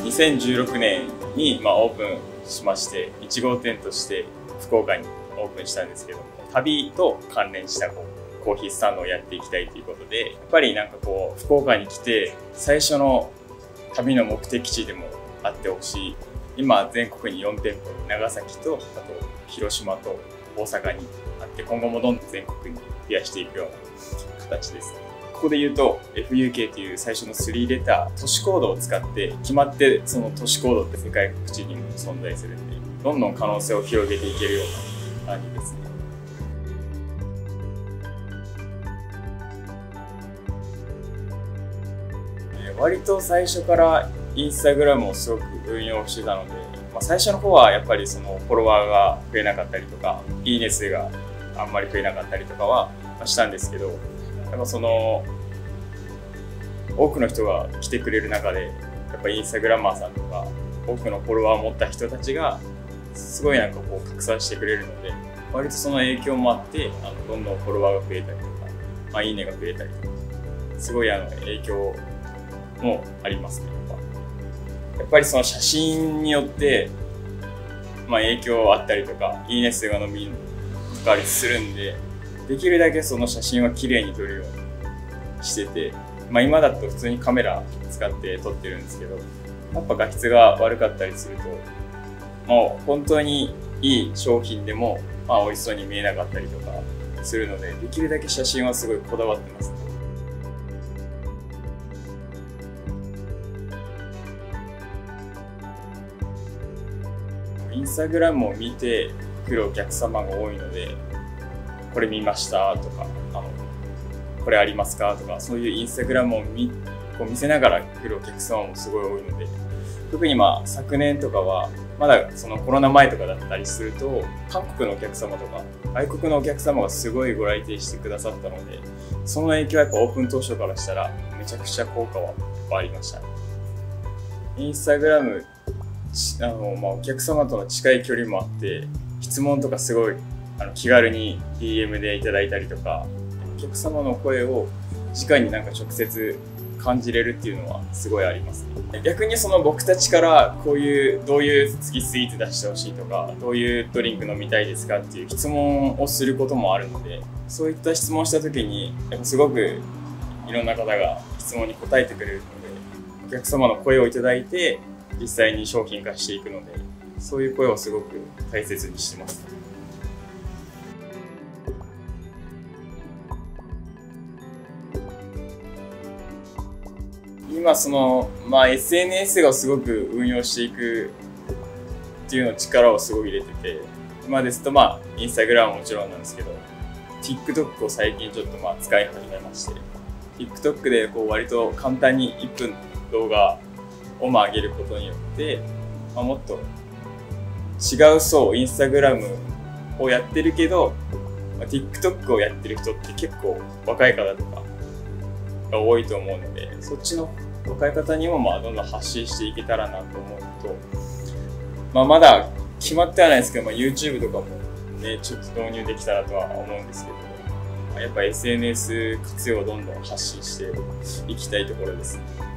2016年にオープンしまして、1号店として福岡にオープンしたんですけども、旅と関連したコーヒースタンドをやっていきたいということで、やっぱり福岡に来て最初の旅の目的地でもあってほしい。今全国に4店舗、長崎とあと広島と大阪にあって、今後もどんどん全国に増やしていくような形です。ここで言うと FUK という最初の3レター、都市コードを使って決まって、その都市コードって世界各地にも存在するんで、どんどん可能性を広げていけるような感じですね。割と最初からインスタグラムをすごく運用してたので、最初の方はやっぱりそのフォロワーが増えなかったりとか、いいね数があんまり増えなかったりとかはしたんですけど、やっぱその多くの人が来てくれる中で、やっぱインスタグラマーさんとか多くのフォロワーを持った人たちがすごい拡散してくれるので、割とその影響もあってどんどんフォロワーが増えたりとか、いいねが増えたりとか、すごい影響もありますね。やっぱりその写真によって影響あったりとか、いいね数が伸びたりするんで、できるだけその写真は綺麗に撮るようにしてて、今だと普通にカメラ使って撮ってるんですけど、やっぱ画質が悪かったりすると、もう本当にいい商品でも美味しそうに見えなかったりとかするので、できるだけ写真はすごいこだわってます。インスタグラムを見て来るお客様が多いので、これ見ましたとか、これありますかとか、そういうインスタグラムを見せながら来るお客様もすごい多いので、特に昨年とかはまだそのコロナ前とかだったりすると、韓国のお客様とか外国のお客様がすごいご来店してくださったので、その影響はやっぱオープン当初からしたらめちゃくちゃ効果はありました。インスタグラムお客様との近い距離もあって、質問とかすごい気軽に DM でいただいたりとか、お客様の声を直に直接感じれるっていうのはすごいありますね。逆にその僕たちからどういう次スイーツ出してほしいとか、どういうドリンク飲みたいですかっていう質問をすることもあるので、そういった質問した時にやっぱすごくいろんな方が質問に答えてくれるので、お客様の声をいただいて実際に商品化していくので、そういう声をすごく大切にしてます。今SNS がすごく運用していくっていうの力をすごい入れてて、今ですとインスタグラムももちろんなんですけど、TikTok を最近ちょっと使い始めまして、TikTok で割と簡単に1分動画を上げることによって、もっと違うインスタグラムをやってるけど、TikTok をやってる人って結構若い方とかが多いと思うので、そっちの若い方にもどんどん発信していけたらなと思うと、まだ決まってはないですけど、YouTube とかもね、ちょっと導入できたらとは思うんですけど、やっぱ SNS 活用をどんどん発信していきたいところですね。